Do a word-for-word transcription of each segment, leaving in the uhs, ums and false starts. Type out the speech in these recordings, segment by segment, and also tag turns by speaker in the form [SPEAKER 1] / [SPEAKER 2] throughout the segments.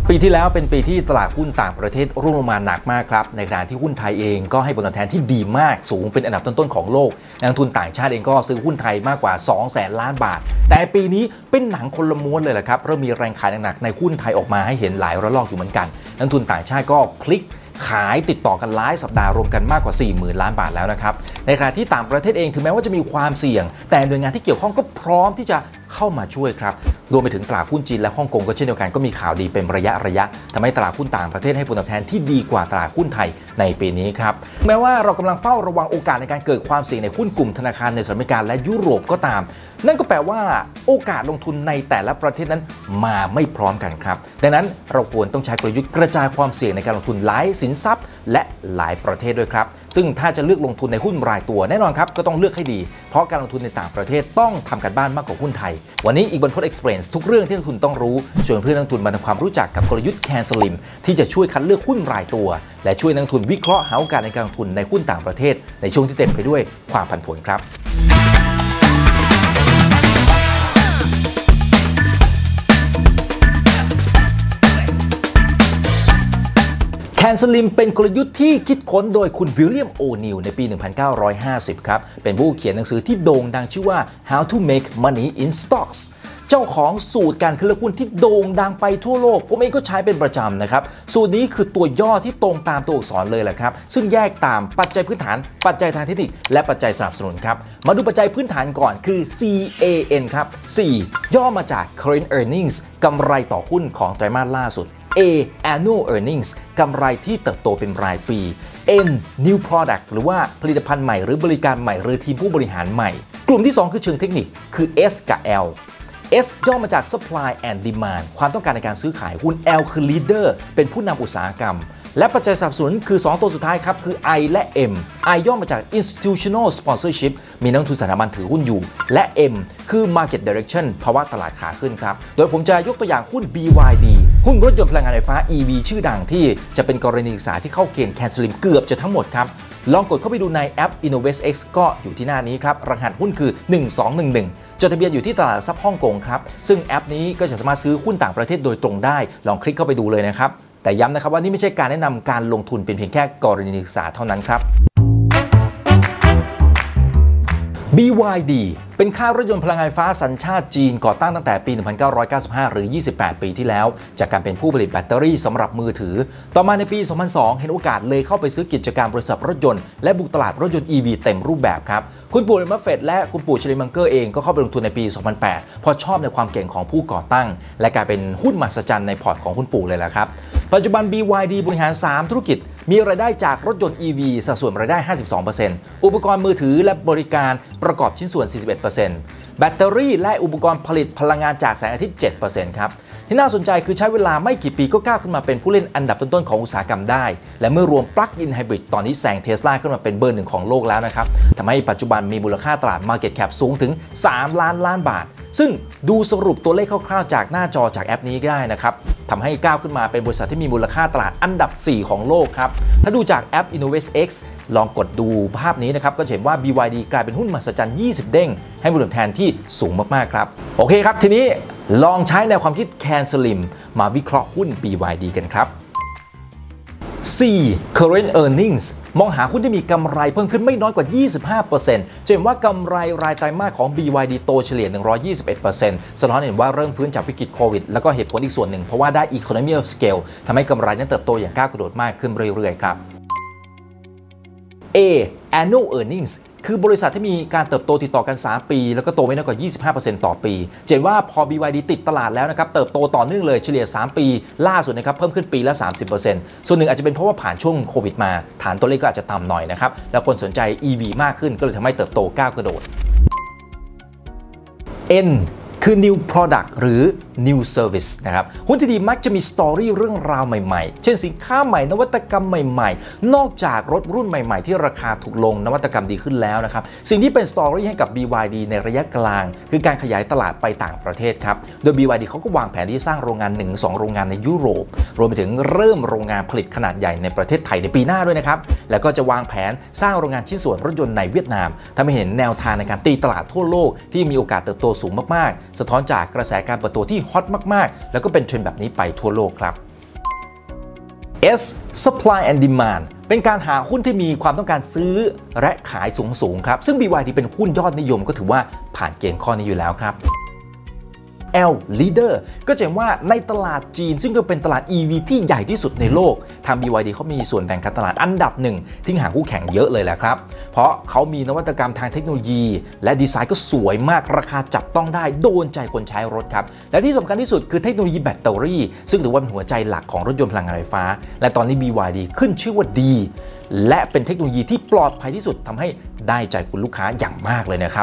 [SPEAKER 1] ปีที่แล้วเป็นปีที่ตลาดหุ้นต่างประเทศร่วงลงมาหนักมากครับในขณะที่หุ้นไทยเองก็ให้ผลตอบแทนที่ดีมากสูงเป็นอันดับต้นๆของโลกนักลงทุนต่างชาติเองก็ซื้อหุ้นไทยมากกว่าสองแสนล้านบาทแต่ปีนี้เป็นหนังคนละม้วนเลยแหละครับเริ่มมีแรงขายหนักๆในหุ้นไทยออกมาให้เห็นหลายระลอกอยู่เหมือนกันนักลงทุนต่างชาติก็พลิกขายติดต่อกันหลายสัปดาห์รวมกันมากกว่า สี่หมื่น ล้านบาทแล้วนะครับในขณะที่ต่างประเทศเองถึงแม้ว่าจะมีความเสี่ยงแต่หน่วยงานที่เกี่ยวข้องก็พร้อมที่จะเข้ามาช่วยครับรวมไปถึงตลาดหุ้นจีนและฮ่องกงก็เช่นเดียวกันก็มีข่าวดีเป็นระยะระยะทำให้ตลาดหุ้นต่างประเทศให้ผลตอบแทนที่ดีกว่าตลาดหุ้นไทยในปีนี้ครับแม้ว่าเรากำลังเฝ้าระวังโอกาสในการเกิดความเสี่ยงในหุ้นกลุ่มธนาคารในสหรัฐอเมริกาและยุโรปก็ตามนั่นก็แปลว่าโอกาสลงทุนในแต่ละประเทศนั้นมาไม่พร้อมกันครับดังนั้นเราควรต้องใช้กลยุทธ์กระจายความเสี่ยงในการลงทุนหลายสินทรัพย์และหลายประเทศด้วยครับซึ่งถ้าจะเลือกลงทุนในหุ้นรายตัวแน่นอนครับก็ต้องเลือกให้ดีเพราะการลงทุนในต่างประเทศต้องทำการบ้านมากกว่าหุ้นไทยวันนี้อีกบนพจน์ Experience ทุกเรื่องที่นักลงทุนต้องรู้ชวนเพื่อนนักลงทุนมาทำความรู้จักกับกลยุทธ์ Can Slim ที่จะช่วยคัดเลือกหุ้นรายตัวและช่วยนักลงทุนวิเคราะห์หาโอกาสในการลงทุนในหุ้นต่างประเทศในช่วงที่เต็มไปด้วยความผันผวนครับแคนสลิมเป็นกลยุทธ์ที่คิดค้นโดยคุณวิลเลียมโอนิลในปี หนึ่งพันเก้าร้อยห้าสิบ ครับเป็นผู้เขียนหนังสือที่โด่งดังชื่อว่า How to Make Money in Stocks เจ้าของสูตรการคัดเลือกหุ้นที่โด่งดังไปทั่วโลกผมเองก็ใช้เป็นประจำนะครับสูตรนี้คือตัวย่อที่ตรงตามตัวอักษรเลยแหละครับซึ่งแยกตามปัจจัยพื้นฐานปัจจัยทางเทคนิคและปัจจัยสนับสนุนครับมาดูปัจจัยพื้นฐานก่อนคือ ซี เอ เอ็น ครับ ซี ย่อมาจาก Current Earnings กำไรต่อหุ้นของไตรมาสล่าสุดA Annual Earnings กำไรที่เติบโตเป็นรายปี N New Product หรือว่าผลิตภัณฑ์ใหม่หรือบริการใหม่หรือทีมผู้บริหารใหม่กลุ่มที่สองคือเชิงเทคนิคคือ S กับ L S ย่อมาจาก Supply and Demand ความต้องการในการซื้อขายหุ้น L คือ Leader เป็นผู้นำอุตสาหกรรมและปัจจัยสนับสนุนคือสองตัวสุดท้ายครับคือ I และ M I ย่อมาจาก Institutional Sponsorship มีนักลงทุนสถาบันถือหุ้นอยู่และ M คือ Market Direction ภาวะตลาดขาขึ้นครับโดยผมจะยกตัวอย่างหุ้น บี วาย ดี หุ้นรถยนต์พลังงานไฟฟ้า อี วี ชื่อดังที่จะเป็นกรณีศึกษาที่เข้าเกณฑ์ Can Slim เกือบจะทั้งหมดครับลองกดเข้าไปดูในแอป InnovestX ก็อยู่ที่หน้านี้ครับรหัสหุ้นคือหนึ่งสองหนึ่งหนึ่งจดทะเบียนอยู่ที่ตลาดหลักทรัพย์ฮ่องกงครับซึ่งแอปนี้ก็จะสามารถซื้อหุ้นต่างประเทศโดยตรงได้ลองคลิกเข้าไปดูเลยนะครับแต่ย้ำนะครับว่านี่ไม่ใช่การแนะนำการลงทุนเป็นเพียงแค่กรณีศึกษาเท่านั้นครับ บี วาย ดี เป็นค่ายรถยนต์พลังงานไฟฟ้าสัญชาติจีนก่อตั้งตั้งแต่ปี หนึ่งพันเก้าร้อยเก้าสิบห้า หรือ ยี่สิบแปด ปีที่แล้วจากการเป็นผู้ผลิตแบตเตอรี่สำหรับมือถือต่อมาในปี สองพันสอง เห็นโอกาสเลยเข้าไปซื้อกิจการบริษัทรถยนต์และบุกตลาดรถยนต์ อี วี เต็มรูปแบบครับคุณปู่เรมัฟเฟตและคุณปู่เชลลีมังเกอร์เองก็เข้าไปลงทุนในปี สองพันแปด เพราะชอบในความเก่งของผู้ก่อตั้งและกลายเป็นหุ้นมหัศจรรย์ในพอร์ตของคุณปู่เลยแหละครับปัจจุบัน บี วาย ดี บริหารสามธุรกิจมีรายได้จากรถยนต์ อี วี สัดส่วนรายได้ ห้าสิบสองเปอร์เซ็นต์ อุปกรณ์มือถือและบริการประกอบชิ้นส่วน สี่สิบเอ็ดเปอร์เซ็นต์ แบตเตอรี่และอุปกรณ์ผลิตพลังงานจากแสงอาทิตย์ เจ็ดเปอร์เซ็นต์ ครับที่น่าสนใจคือใช้เวลาไม่กี่ปีก็ก้าวขึ้นมาเป็นผู้เล่นอันดับต้นๆของอุตสาหกรรมได้และเมื่อรวม Plug-in Hybrid ตอนนี้แซง Tesla ขึ้นมาเป็นเบอร์หนึ่งของโลกแล้วนะครับทำให้ปัจจุบันมีมูลค่าตลาด Market Cap สูงถึงสามล้านล้านบาทซึ่งดูสรุปตัวเลขคร่าวๆจากหน้าจอจากแอปนี้ได้นะครับทำให้ก้าวขึ้นมาเป็นบริษัทที่มีมูลค่าตลาดอันดับสี่ของโลกครับถ้าดูจากแอป InnovestX ลองกดดูภาพนี้นะครับก็จะเห็นว่า บี วาย ดี กลายเป็นหุ้นมหัศจรรย์ยี่สิบเด้งให้มูลค่าแทนที่สูงมากๆครับโอเคครับทีนี้ลองใช้แนวความคิด Can Slim มาวิเคราะห์หุ้น บี วาย ดี กันครับ C Current Earnings มองหาหุ้นที่มีกำไรเพิ่มขึ้นไม่น้อยกว่า ยี่สิบห้าเปอร์เซ็นต์ จะเห็นว่ากำไรรายไตรมาสของ บี วาย ดี โตเฉลี่ย หนึ่งร้อยยี่สิบเอ็ดเปอร์เซ็นต์ สะท้อนเห็นว่าเริ่มฟื้นจากวิกฤตโควิดแล้วก็เหตุผลอีกส่วนหนึ่งเพราะว่าได้ Economy of Scale ทำให้กำไรนั้นเติบโตอย่างก้าวกระโดดมากขึ้นเรื่อยๆครับ A Annual Earnings คือบริษัทที่มีการเติบโตติดต่อกันสามปีแล้วก็โตไม่น้อยกว่า ยี่สิบห้าเปอร์เซ็นต์ ต่อปีเห็นว่าพอ บี วาย ดี ติดตลาดแล้วนะครับเติบโตต่อเนื่องเลยเฉลี่ยสามปีล่าสุดนะครับเพิ่มขึ้นปีละ สามสิบเปอร์เซ็นต์ ส่วนหนึ่งอาจจะเป็นเพราะว่าผ่านช่วงโควิดมาฐานตัวเลขก็อาจจะต่ำหน่อยนะครับแล้วคนสนใจ อี วี มากขึ้นก็เลยทำให้เติบโตก้าวกระโดด N คือ New Product หรือ New Service นะครับหุ้นที่ดีมักจะมีสตอรี่เรื่องราวใหม่ๆเช่นสินค้าใหม่นวัตกรรมใหม่ๆนอกจากรถรุ่นใหม่ๆที่ราคาถูกลงนวัตกรรมดีขึ้นแล้วนะครับสิ่งที่เป็นสตอรี่ให้กับ บี วาย ดี ในระยะกลางคือการขยายตลาดไปต่างประเทศครับโดย บี วาย ดี เขาก็วางแผนที่จะสร้างโรงงาน หนึ่งถึงสอง โรงงานในยุโรปรวมไปถึงเริ่มโรงงานผลิตขนาดใหญ่ในประเทศไทยในปีหน้าด้วยนะครับแล้วก็จะวางแผนสร้างโรงงานชิ้นส่วนรถยนต์ในเวียดนามทำให้เห็นแนวทางในการตีตลาดทั่วโลกที่มีโอกาสเติบโตสูงมากๆสะท้อนจากกระแสการเปิดตัวที่ฮอตมากๆแล้วก็เป็นเทรนด์แบบนี้ไปทั่วโลกครับ S supply and demand เป็นการหาหุ้นที่มีความต้องการซื้อและขายสูงๆครับซึ่ง บี วาย ดี เป็นหุ้นยอดนิยมก็ถือว่าผ่านเกณฑ์ข้อนี้อยู่แล้วครับL leader ก็จะเห็นว่าในตลาดจีนซึ่งก็เป็นตลาด อี วี ที่ใหญ่ที่สุดในโลกทาง บี วาย ดี เขามีส่วนแบ่งการตลาดอันดับหนึ่งที่ห่างคู่แข่งเยอะเลยแหละครับเพราะเขามีนวัตกรรมทางเทคโนโลยีและดีไซน์ก็สวยมากราคาจับต้องได้โดนใจคนใช้รถครับและที่สำคัญที่สุดคือเทคโนโลยีแบตเตอรี่ซึ่งถือว่าเป็นหัวใจหลักของรถยนต์พลังงานไฟฟ้าและตอนนี้ บี วาย ดี ขึ้นชื่อว่าดีและเป็นเทคโนโลยีที่ปลอดภัยที่สุดทำให้ได้ใจคุณลูกค้าอย่างมากเลยนะครับ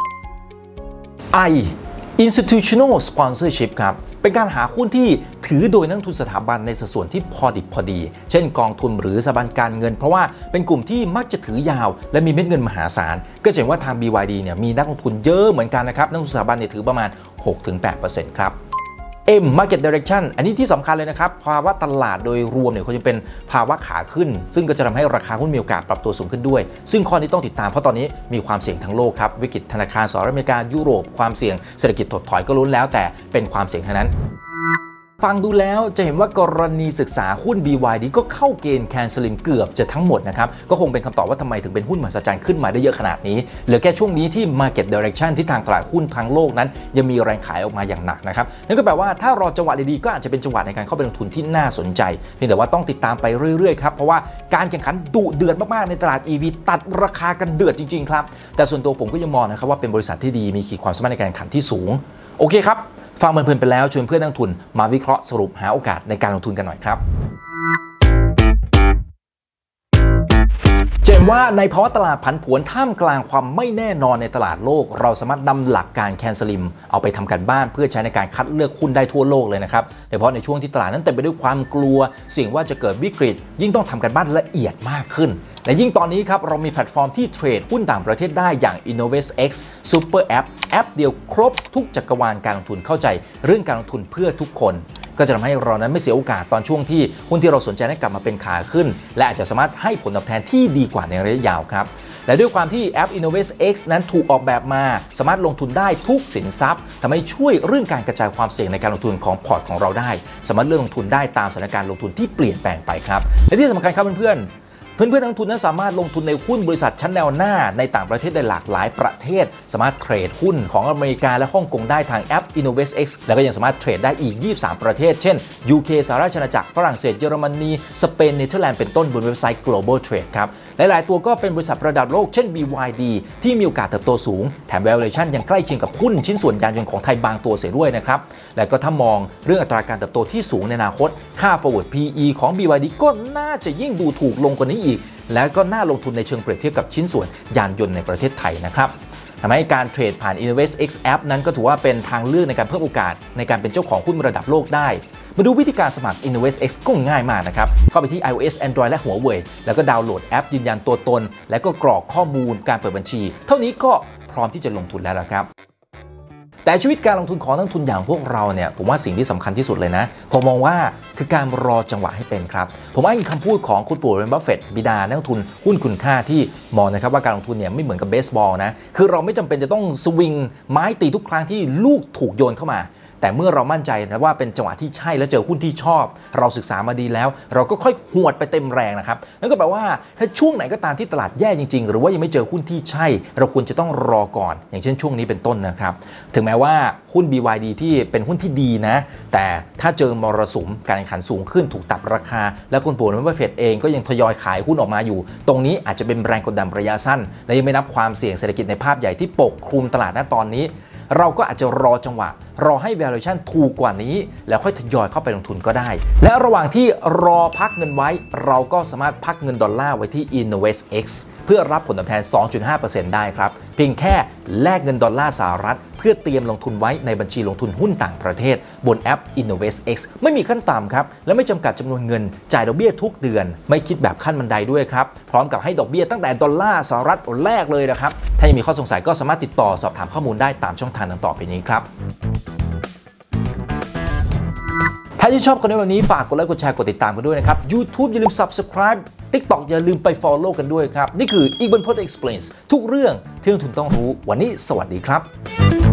[SPEAKER 1] I Institutional Sponsorship ครับเป็นการหาหุ้นที่ถือโดยนักลงทุนสถาบันในสัดส่วนที่พอดิบพอดีเช่นกองทุนหรือสถาบันการเงินเพราะว่าเป็นกลุ่มที่มักจะถือยาวและมีเม็ดเงินมหาศาลก็จะเห็นว่าทาง บี วาย ดี เนี่ยมีนักลงทุนเยอะเหมือนกันนะครับนักลงทุนสถาบันเนี่ยถือประมาณ หกถึงแปดเปอร์เซ็นต์ ครับ M Market Direction อันนี้ที่สำคัญเลยนะครับภาวะตลาดโดยรวมเนี่ยเขาจะเป็นภาวะขาขึ้นซึ่งก็จะทำให้ราคาหุ้นมีโอกาสปรับตัวสูงขึ้นด้วยซึ่งข้อนี้ต้องติดตามเพราะตอนนี้มีความเสี่ยงทั้งโลกครับวิกฤตธนาคารสหรัฐอเมริกายุโรปความเสี่ยงเศรษฐกิจถดถอยก็ล้วนแล้วแต่เป็นความเสี่ยงทั้งนั้นฟังดูแล้วจะเห็นว่ากรณีศึกษาหุ้น บี วาย ดี ก็เข้าเกณฑ์แคนสลิมเกือบจะทั้งหมดนะครับก็คงเป็นคำตอบว่าทำไมถึงเป็นหุ้นมหัศจรรย์ขึ้นมาได้เยอะขนาดนี้เหลือแค่ช่วงนี้ที่ Market Direction ที่ทางตลาดหุ้นทั้งโลกนั้นยังมีแรงขายออกมาอย่างหนักนะครับนั่นก็แปลว่าถ้ารอจังหวะดีๆก็อาจจะเป็นจังหวะในการเข้าไปลงทุนที่น่าสนใจเพียงแต่ว่าต้องติดตามไปเรื่อยๆครับเพราะว่าการแข่งขันดุเดือดมากๆในตลาด อี วี ตัดราคากันเดือดจริงๆครับแต่ส่วนตัวผมก็ยังมองนะครับว่าเป็นบริษัทที่ดีมีขีดความสามารถในการแข่งขันที่สูงโอเคครับฟังเพลินๆไปแล้วชวนเพื่อนนักลงทุนมาวิเคราะห์สรุปหาโอกาสในการลงทุนกันหน่อยครับเห็นว่าในภาวะตลาดผันผวนท่ามกลางความไม่แน่นอนในตลาดโลกเราสามารถนำหลักการแคนสลิมเอาไปทำการบ้านเพื่อใช้ในการคัดเลือกหุ้นได้ทั่วโลกเลยนะครับโดยเฉพาะในช่วงที่ตลาดนั้นเต็มไปด้วยความกลัวเสี่ยงว่าจะเกิดวิกฤตยิ่งต้องทำการบ้านละเอียดมากขึ้นและยิ่งตอนนี้ครับเรามีแพลตฟอร์มที่เทรดหุ้นต่างประเทศได้อย่าง InnovestX Super App แอปเดียวครบทุกจักรวาลการลงทุนเข้าใจเรื่องการลงทุนเพื่อทุกคนก็จะทำให้เรานั้นไม่เสียโอกาสตอนช่วงที่หุ้นที่เราสนใจได้กลับมาเป็นขาขึ้นและอาจจะสามารถให้ผลตอบแทนที่ดีกว่าในระยะยาวครับและด้วยความที่แอป InnovestX นั้นถูกออกแบบมาสามารถลงทุนได้ทุกสินทรัพย์ทำให้ช่วยเรื่องการกระจายความเสี่ยงในการลงทุนของพอร์ตของเราได้สามารถเลือกลงทุนได้ตามสถานการณ์ลงทุนที่เปลี่ยนแปลงไปครับและที่สำคัญครับเพื่อนๆ เพื่อนๆนักลงทุนนั้นสามารถลงทุนในหุ้นบริษัทชั้นแนวหน้าในต่างประเทศได้หลากหลายประเทศสามารถเทรดหุ้นของอเมริกาและฮ่องกงได้ทางแอป InnovestX แล้วก็ยังสามารถเทรดได้อีกยี่สิบสามประเทศเช่น ยู เค สหราชอาณาจักรฝรั่งเศสเยอรมนีสเปนเนเธอร์แลนด์เป็นต้นบนเว็บไซต์ Global Trade ครับหลายๆตัวก็เป็นบริษัทระดับโลกเช่น บี วาย ดี ที่มีโอกาสเติบโตสูงแถม valuation ยังใกล้เคียงกับหุ้นชิ้นส่วนยานยนต์ของไทยบางตัวเสียด้วยนะครับและก็ถ้ามองเรื่องอัตราการเติบโตที่สูงในอนาคตค่า forward พี อี ของ บี วาย ดี ก็น่าจะยิ่งดูถูกลงกว่านี้อีกและก็น่าลงทุนในเชิงเปรียบเทียบกับชิ้นส่วนยานยนต์ในประเทศไทยนะครับทำให้การเทรดผ่าน InnovestX App นั้นก็ถือว่าเป็นทางเลือกในการเพิ่มโอกาสในการเป็นเจ้าของหุ้นระดับโลกได้มาดูวิธีการสมัคร InnovestX ก็ง่ายมากนะครับเข้าไปที่ iOS Android และ Huawei แล้วก็ดาวน์โหลดแอปยืนยันตัวตนและก็กรอกข้อมูลการเปิดบัญชีเท่านี้ก็พร้อมที่จะลงทุนแล้วละครับแต่ชีวิตการลงทุนของนักลงทุนอย่างพวกเราเนี่ยผมว่าสิ่งที่สำคัญที่สุดเลยนะผมมองว่าคือการรอจังหวะให้เป็นครับผมอ้างอิงคำพูดของคุณปู่วอร์เรน บัฟเฟตต์บิดานักลงทุนหุ้นคุณค่าที่มองนะครับว่าการลงทุนเนี่ยไม่เหมือนกับเบสบอลนะคือเราไม่จำเป็นจะต้องสวิงไม้ตีทุกครั้งที่ลูกถูกโยนเข้ามาแต่เมื่อเรามั่นใจนะว่าเป็นจังหวะที่ใช่และเจอหุ้นที่ชอบเราศึกษามาดีแล้วเราก็ค่อยหวดไปเต็มแรงนะครับนั่นก็แปลว่าถ้าช่วงไหนก็ตามที่ตลาดแย่จริงๆหรือว่ายังไม่เจอหุ้นที่ใช่เราควรจะต้องรอก่อนอย่างเช่นช่วงนี้เป็นต้นนะครับถึงแม้ว่าหุ้น บี วาย ดี ที่เป็นหุ้นที่ดีนะแต่ถ้าเจอมรสุมการแข่งขันสูงขึ้นถูกตัดราคาและคุณปู่วอร์เรน บัฟเฟตต์เองก็ยังทยอยขายหุ้นออกมาอยู่ตรงนี้อาจจะเป็นแรงกดดันระยะสั้นและยังไม่นับความเสี่ยงเศรษฐกิจในภาพใหญ่ที่ปกคลุมตลาดณตอนนี้เราก็อาจจะรอจังหวะรอให้ valuation ถูกกว่านี้แล้วค่อยทยอยเข้าไปลงทุนก็ได้และระหว่างที่รอพักเงินไว้เราก็สามารถพักเงินดอลลาร์ไว้ที่ InnovestX เพื่อรับผลตอบแทน สองจุดห้าเปอร์เซ็นต์ ได้ครับเพียงแค่แลกเงินดอลลาร์สหรัฐเพื่อเตรียมลงทุนไว้ในบัญชีลงทุนหุ้นต่างประเทศบนแอป InnovestX ไม่มีขั้นต่ำครับและไม่จำกัดจำนวนเงินจ่ายดอกเบี้ยทุกเดือนไม่คิดแบบขั้นบันไดด้วยครับพร้อมกับให้ดอกเบี้ยตั้งแต่ดอลลาร์สหรัฐตัวแรกเลยนะครับถ้ายังมีข้อสงสัยก็สามารถติดต่อสอบถามข้อมูลได้ตามช่องทางดังต่อไปนี้ครับถ้าที่ชอบคอนเทนต์วันนี้ฝากกดไลค์กดแชร์กดติดตามกันด้วยนะครับ YouTube อย่าลืม Subscribe TikTok อย่าลืมไป Follow กันด้วยครับนี่คืออีกบน Pod Explains ทุกเรื่องที่นักลงทุนต้องรู้วันนี้สวัสดีครับ